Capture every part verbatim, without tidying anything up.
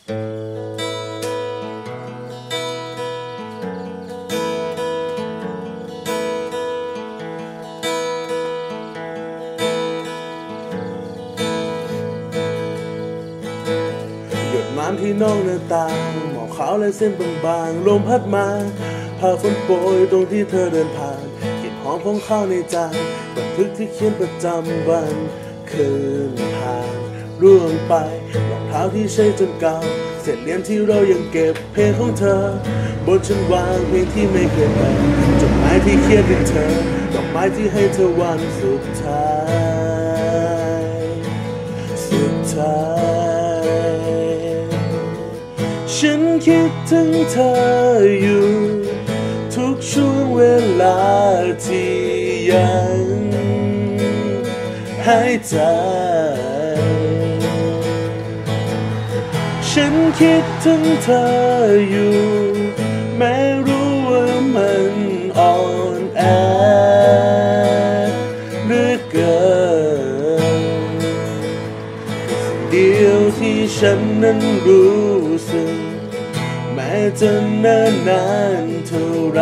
หยดน้ำที่นอกหน้าต่างหมอกขาวและเส้นบางๆลมพัดมาพาฝนโปรยตรงที่เธอเดินผ่านกลิ่นหอมของข้าวในจานบันทึกที่เขียนประจำวันคืนผ่านร่วงไปรองเท้าที่ใช้จนเก่าเศษเหรียญที่เรายังเก็บเพลงของเธอบนชั้นวางเพลงที่ไม่เคยเปิดจดหมายที่เขียนถึงเธอดอกไม้ที่ให้เธอวันสุดท้ายสุดท้ายฉันคิดถึงเธออยู่ทุกช่วงเวลาที่ยังหายใจฉันคิดถึงเธออยู่แม้รู้ว่ามันอ่อนแอเหลือเกินสิ่งเดียวที่ฉันนั้นรู้สึกแม้จะนานนานเท่าไร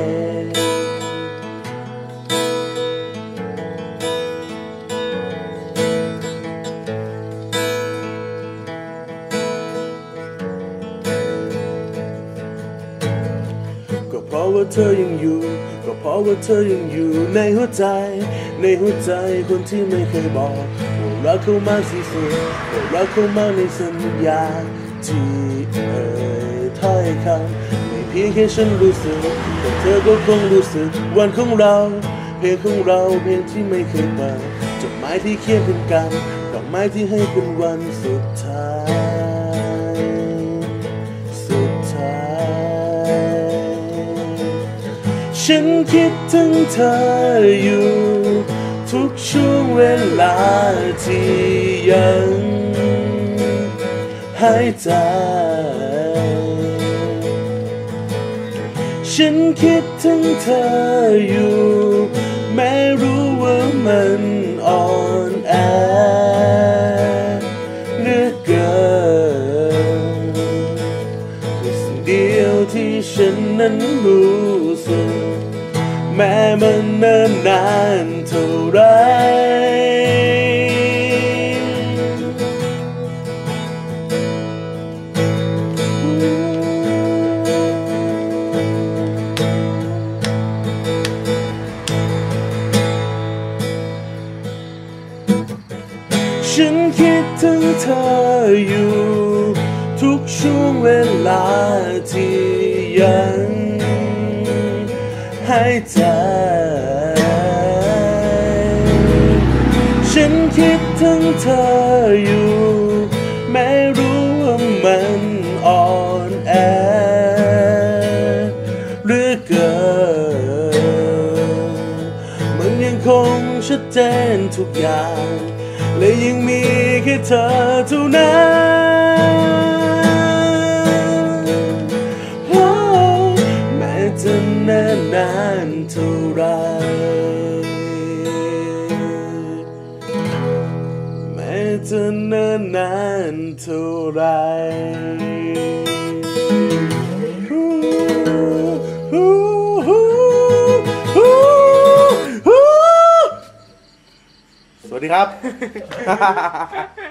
ก็เพราะว่าเธอยังอยู่ก็เพราะว่าเธอยังอยู่ในหัวใจในหัวใจคนที่ไม่เคยบอกว่ารักเขามากที่สุดว่ารักเขามากในสัญญาที่เอ่ยถ้อยคำไม่เพียงแค่ฉันรู้สึกแต่เธอก็คงรู้สึกวันของเราเพลงของเราเพลงที่ไม่เคยเปิดจดหมายที่เขียนเป็นกันดอกไม้ที่ให้เป็นวันสุดท้ายสุดท้ายฉันคิดถึงเธออยู่ทุกช่วงเวลาที่ยังหายใจฉันคิดถึงเธออยู่แม้รู้ว่ามันอ่อนแอเหลือเกินแต่สิ่งเดียวที่ฉันนั้นรู้สึกแม้มันเนิ่นนานเท่าไรฉันคิดถึงเธออยู่ทุกช่วงเวลาที่ยังหายใจฉันคิดถึงเธออยู่แม้รู้ว่ามันอ่อนแอเหลือเกินมันยังคงชัดเจนทุกอย่างและยังมีแค่เธอเท่านั้นแม้จะนานนานเท่าไรแม้จะนานนานเท่าไรสวัสดีครับ